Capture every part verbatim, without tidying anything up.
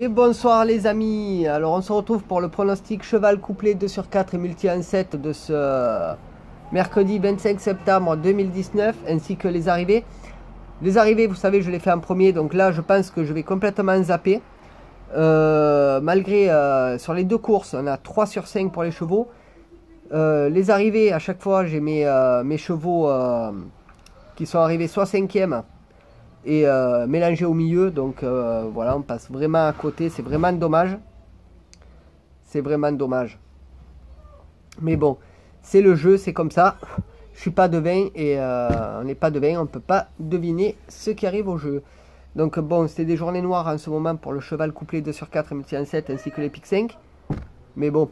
Et bonsoir les amis, alors on se retrouve pour le pronostic cheval couplé deux sur quatre et multi un sept de ce mercredi vingt-cinq septembre deux mille dix-neuf, ainsi que les arrivées. Les arrivées, vous savez, je les fais en premier, donc là je pense que je vais complètement zapper. Euh, malgré, euh, sur les deux courses, on a trois sur cinq pour les chevaux. Euh, les arrivées, à chaque fois j'ai mes, euh, mes chevaux euh, qui sont arrivés soit cinquième et euh, mélangé au milieu, donc euh, voilà, on passe vraiment à côté, c'est vraiment dommage, c'est vraiment dommage, mais bon, c'est le jeu, c'est comme ça, je suis pas devin et euh, on n'est pas devin, on peut pas deviner ce qui arrive au jeu. Donc bon, c'est des journées noires en ce moment pour le cheval couplé deux sur quatre et multi un sept ainsi que les pics cinq, mais bon,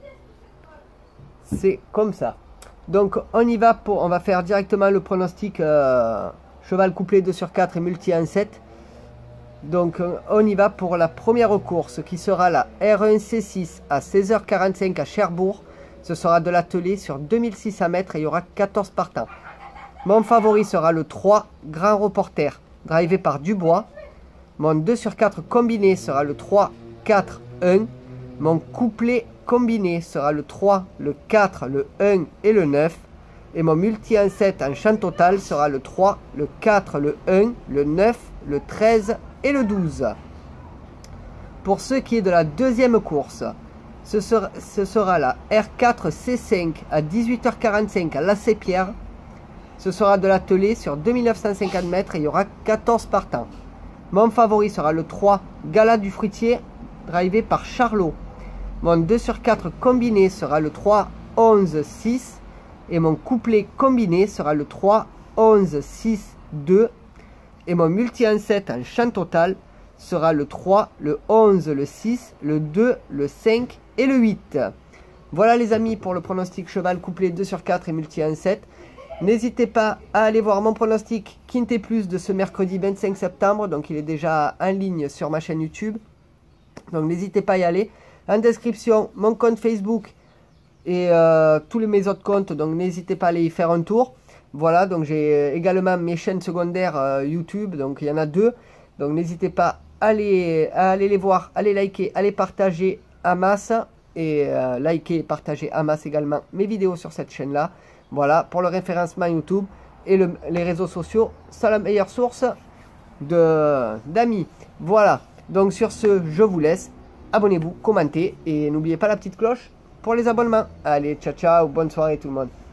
c'est comme ça. Donc on y va, pour, on va faire directement le pronostic euh, cheval couplé deux sur quatre et multi un sept. Donc on y va pour la première course qui sera la R un C six à seize heures quarante-cinq à Cherbourg. Ce sera de l'atelier sur deux mille six cents mètres et il y aura quatorze partants. Mon favori sera le trois Grand Reporter, drivé par Dubois. Mon deux sur quatre combiné sera le trois quatre un. Mon couplet combiné sera le trois, le quatre, le un et le neuf. Et mon multi un sept en champ total sera le trois, le quatre, le un, le neuf, le treize et le douze. Pour ce qui est de la deuxième course, ce sera, ce sera la R quatre C cinq à dix-huit heures quarante-cinq à Lacépierre. Ce sera de l'atelier sur deux mille neuf cent cinquante mètres et il y aura quatorze partants. Mon favori sera le trois Gala du Fruitier, drivé par Charlot. Mon deux sur quatre combiné sera le trois, onze, six. Et mon couplet combiné sera le trois, onze, six, deux. Et mon multi un sept en champ total sera le trois, le onze, le six, le deux, le cinq et le huit. Voilà les amis pour le pronostic cheval couplé deux sur quatre et multi un sept. N'hésitez pas à aller voir mon pronostic Quinté Plus de ce mercredi vingt-cinq septembre. Donc il est déjà en ligne sur ma chaîne YouTube. Donc n'hésitez pas à y aller. En description, mon compte Facebook et euh, tous les, mes autres comptes, donc n'hésitez pas à aller y faire un tour. Voilà, donc j'ai également mes chaînes secondaires euh, YouTube, donc il y en a deux. Donc n'hésitez pas à aller, à aller les voir, à les liker, à les partager à masse. Et euh, liker et partager à masse également mes vidéos sur cette chaîne-là. Voilà, pour le référencement YouTube et le, les réseaux sociaux, c'est la meilleure source d'amis. Voilà, donc sur ce, je vous laisse. Abonnez-vous, commentez et n'oubliez pas la petite cloche pour les abonnements. Allez, ciao ciao, bonne soirée tout le monde.